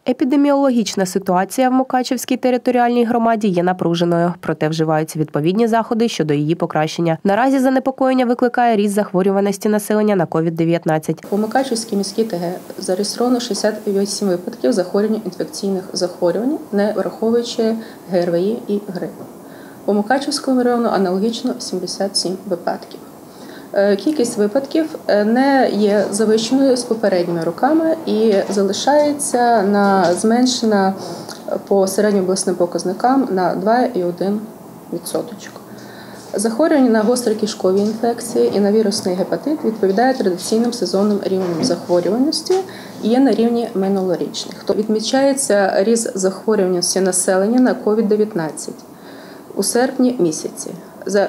Епідеміологічна ситуація в Мукачівській територіальній громаді є напруженою, проте вживаються відповідні заходи щодо її покращення. Наразі занепокоєння викликає ріст захворюваності населення на COVID-19. У Мукачівській міській ТГ зареєстровано 68 випадків захворювань інфекційних захворювань, не враховуючи ГРВІ і грип. У Мукачівському району аналогічно 77 випадків. Кількість випадків не є завищеною з попередніми роками і залишається зменшена по середньообласним показникам на 2,1%. Захворювання на гострі кишкові інфекції і на вірусний гепатит відповідає традиційним сезонним рівням захворюваності і є на рівні минулорічних. Відмічається ріст захворюваності населення на COVID-19 у серпні місяці. За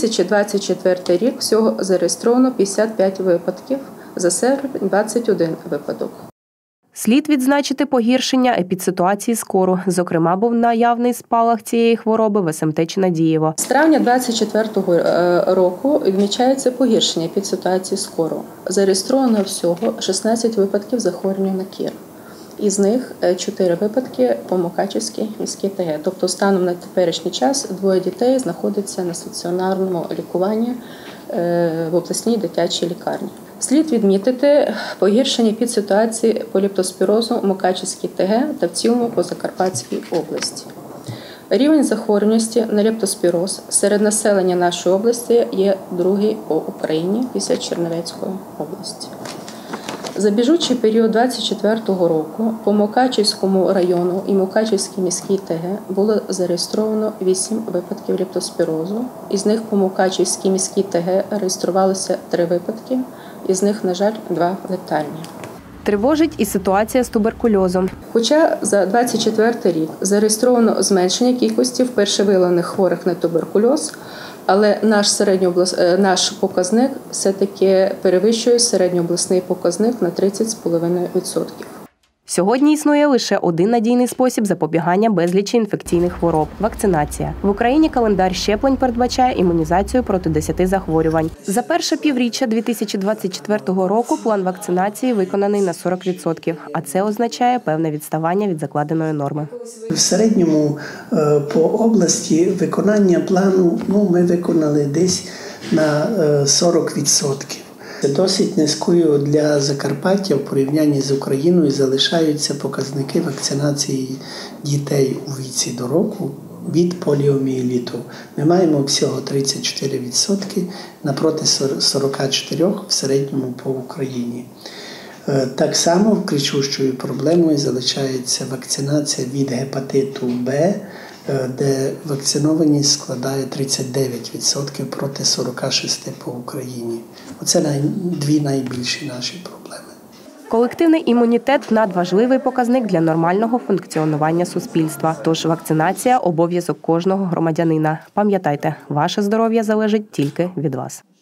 2024 рік всього зареєстровано 55 випадків, за серпень – 21 випадок. Слід відзначити погіршення епідситуації з кору. Зокрема, був наявний спалах цієї хвороби в СМТ Чинадієво. З травня 2024 року відмічається погіршення епідситуації з кору. Зареєстровано всього 16 випадків захворювання на кір. Із них 4 випадки по Мукачівській міській ТГ. Тобто станом на теперішній час 2 дітей знаходяться на стаціонарному лікуванні в обласній дитячій лікарні. Слід відмітити погіршення епідситуації по лептоспірозу в Мукачівській ТГ та в цілому по Закарпатській області. Рівень захворюваності на лептоспіроз серед населення нашої області є другий по Україні після Чернівецької області. За біжучий період 2024 року по Мукачівському району і Мукачівській міській ТГ було зареєстровано 8 випадків лептоспірозу. Із них по Мукачівській міській ТГ реєструвалося 3 випадки, із них, на жаль, 2 летальні. Тривожить і ситуація з туберкульозом. Хоча за 2024 рік зареєстровано зменшення кількості вперше виявлених хворих на туберкульоз, але наш показник все-таки перевищує середньообласний показник на 30,5%. Сьогодні існує лише один надійний спосіб запобігання безлічі інфекційних хвороб – вакцинація. В Україні календар щеплень передбачає імунізацію проти 10 захворювань. За перше півріччя 2024 року план вакцинації виконаний на 40%, а це означає певне відставання від закладеної норми. В середньому по області виконання плану ми виконали десь на 40%. Досить низькою для Закарпаття в порівнянні з Україною залишаються показники вакцинації дітей у віці до року від поліомієліту. Ми маємо всього 34% напроти 44% в середньому по Україні. Так само кричущою проблемою залишається вакцинація від гепатиту Б, де вакцинованість складає 39% проти 46% по Україні. Оце дві найбільші наші проблеми. Колективний імунітет – надважливий показник для нормального функціонування суспільства. Тож вакцинація – обов'язок кожного громадянина. Пам'ятайте, ваше здоров'я залежить тільки від вас.